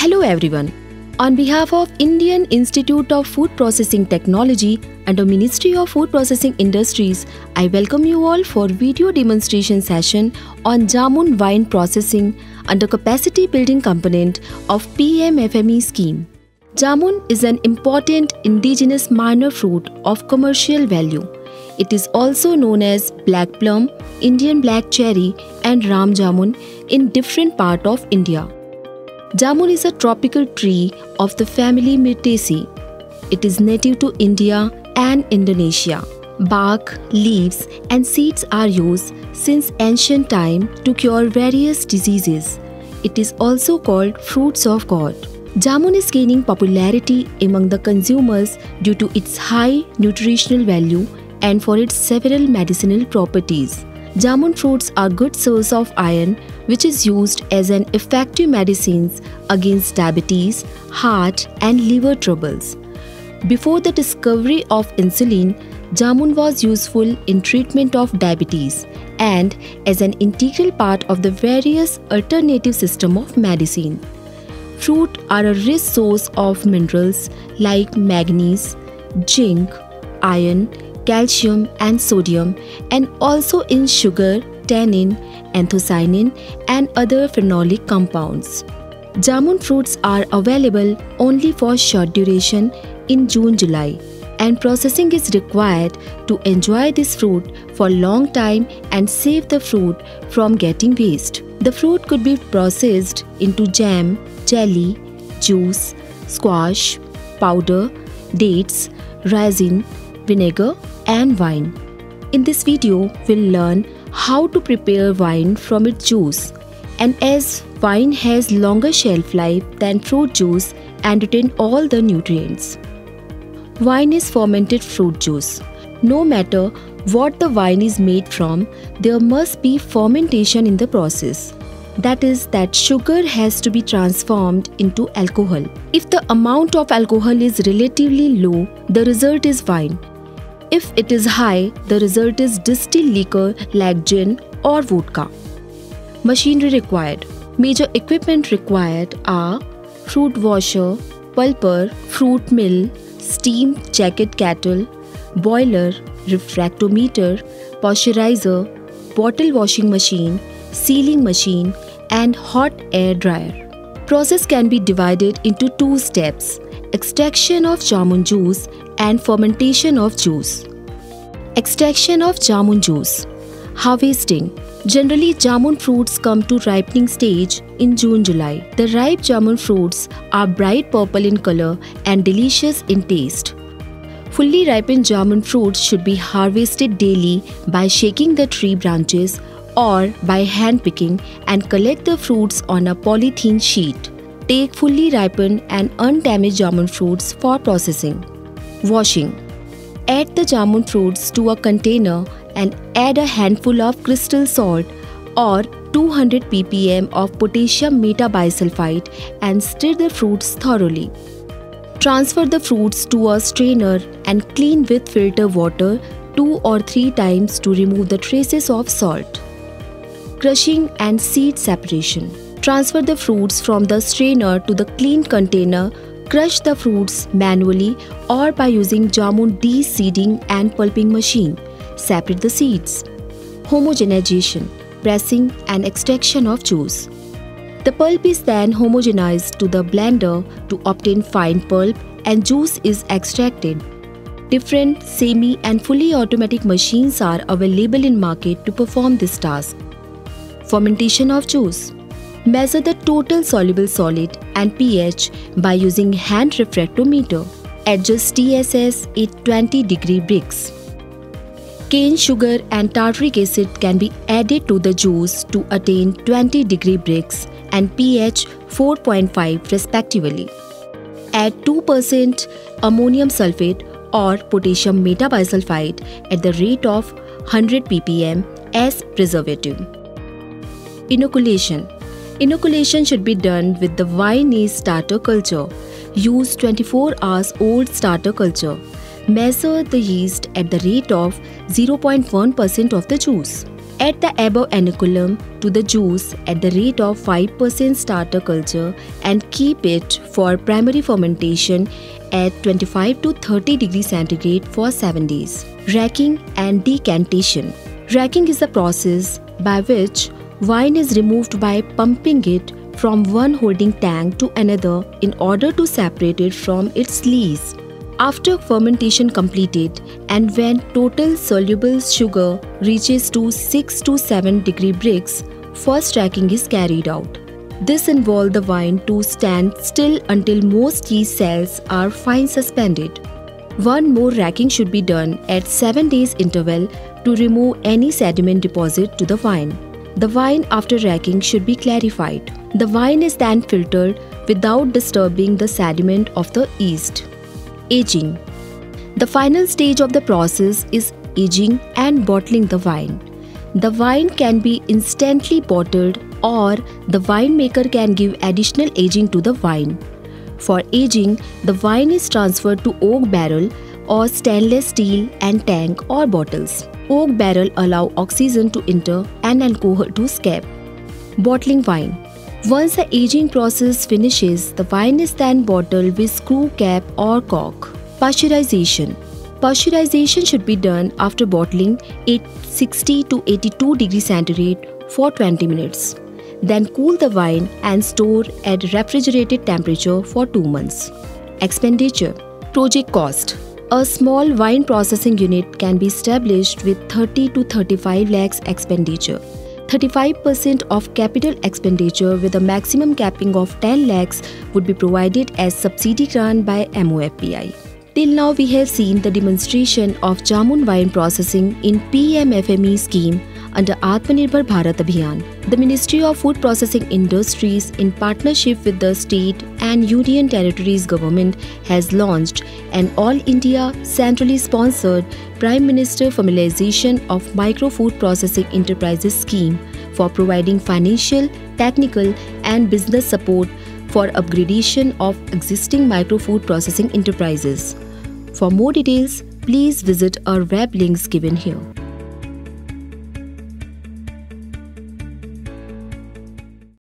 Hello everyone. On behalf of Indian Institute of Food Processing Technology under Ministry of Food Processing Industries, I welcome you all for video demonstration session on Jamun wine processing under capacity building component of PMFME scheme. Jamun is an important indigenous minor fruit of commercial value. It is also known as black plum, Indian black cherry and Ram Jamun in different parts of India. Jamun is a tropical tree of the family Myrtaceae. It is native to India and Indonesia. Bark, leaves and seeds are used since ancient time to cure various diseases. It is also called fruits of God. Jamun is gaining popularity among the consumers due to its high nutritional value and for its several medicinal properties. Jamun fruits are good source of iron, which is used as an effective medicine against diabetes, heart and liver troubles. Before the discovery of insulin, jamun was useful in treatment of diabetes and as an integral part of the various alternative system of medicine. Fruit are a rich source of minerals like manganese, zinc, iron, calcium and sodium, and also in sugar, tannin, anthocyanin and other phenolic compounds. Jamun fruits are available only for short duration in June-July, and processing is required to enjoy this fruit for long time and save the fruit from getting waste. The fruit could be processed into jam, jelly, juice, squash, powder, dates, resin, vinegar and wine. In this video, we'll learn how to prepare wine from its juice. And as wine has longer shelf life than fruit juice and retain all the nutrients. Wine is fermented fruit juice. No matter what the wine is made from, there must be fermentation in the process. That is that sugar has to be transformed into alcohol. If the amount of alcohol is relatively low, the result is wine. If it is high, the result is distilled liquor like gin or vodka. Machinery required. Major equipment required are fruit washer, pulper, fruit mill, steam jacket kettle, boiler, refractometer, pasteurizer, bottle washing machine, sealing machine, and hot air dryer. Process can be divided into two steps: extraction of jamun juice and fermentation of juice. Extraction of jamun juice. Harvesting. Generally, jamun fruits come to ripening stage in June-July. The ripe jamun fruits are bright purple in color and delicious in taste. Fully ripened jamun fruits should be harvested daily by shaking the tree branches or by hand picking and collect the fruits on a polythene sheet. Take fully ripened and undamaged jamun fruits for processing. Washing. Add the jamun fruits to a container and add a handful of crystal salt or 200 ppm of potassium metabisulfite and stir the fruits thoroughly. Transfer the fruits to a strainer and clean with filter water 2 or 3 times to remove the traces of salt. Crushing and seed separation. Transfer the fruits from the strainer to the clean container. Crush the fruits manually or by using jamun de-seeding and pulping machine. Separate the seeds. Homogenization, pressing and extraction of juice. The pulp is then homogenized to the blender to obtain fine pulp and juice is extracted. Different semi and fully automatic machines are available in market to perform this task. Fermentation of juice. Measure the total soluble solid and pH by using hand refractometer. Adjust TSS at 20-degree Brix. Cane sugar and tartaric acid can be added to the juice to attain 20-degree Brix and pH 4.5 respectively. Add 2% ammonium sulfate or potassium metabisulfite at the rate of 100 ppm as preservative. Inoculation. Inoculation should be done with the vine yeast starter culture. Use 24 hours old starter culture. Measure the yeast at the rate of 0.1% of the juice. Add the above inoculum to the juice at the rate of 5% starter culture and keep it for primary fermentation at 25 to 30 degrees centigrade for 7 days. Racking and decantation. Racking is the process by which wine is removed by pumping it from one holding tank to another in order to separate it from its lees. After fermentation completed and when total soluble sugar reaches to 6 to 7 degree Brix, first racking is carried out. This involves the wine to stand still until most yeast cells are fine suspended. One more racking should be done at 7 days interval to remove any sediment deposit to the wine. The wine after racking should be clarified. The wine is then filtered without disturbing the sediment of the yeast. Aging. The final stage of the process is aging and bottling the wine. The wine can be instantly bottled or the winemaker can give additional aging to the wine. For aging, the wine is transferred to oak barrel or stainless steel and tank or bottles. Oak barrel allow oxygen to enter and alcohol to escape. Bottling wine. Once the aging process finishes, the wine is then bottled with screw cap or cork. Pasteurization. Pasteurization should be done after bottling at 60 to 82 degrees centigrade for 20 minutes. Then cool the wine and store at refrigerated temperature for 2 months. Expenditure. Project cost. A small wine processing unit can be established with 30 to 35 lakhs expenditure. 35% of capital expenditure with a maximum capping of 10 lakhs would be provided as subsidy grant by MOFPI. Till now we have seen the demonstration of Jamun wine processing in PMFME scheme under Atmanirbhar Bharat Abhiyan. The Ministry of Food Processing Industries in partnership with the state and union territories government has launched an all India centrally sponsored Prime Minister Familiarization of Micro Food Processing Enterprises scheme for providing financial, technical and business support for upgradation of existing micro food processing enterprises. For more details, please visit our web links given here.